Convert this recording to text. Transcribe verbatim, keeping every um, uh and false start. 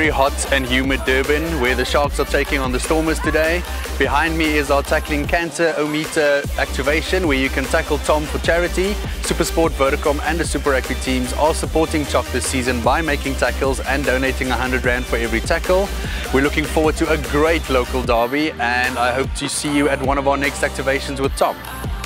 very hot and humid Durban, where the Sharks are taking on the Stormers today. Behind me is our Tackling Cancer O-Meter activation, where you can tackle Tom for charity. SuperSport, Vodacom and the Super Rugby teams are supporting Chalk this season by making tackles and donating one hundred rand for every tackle. We're looking forward to a great local derby, and I hope to see you at one of our next activations with Tom.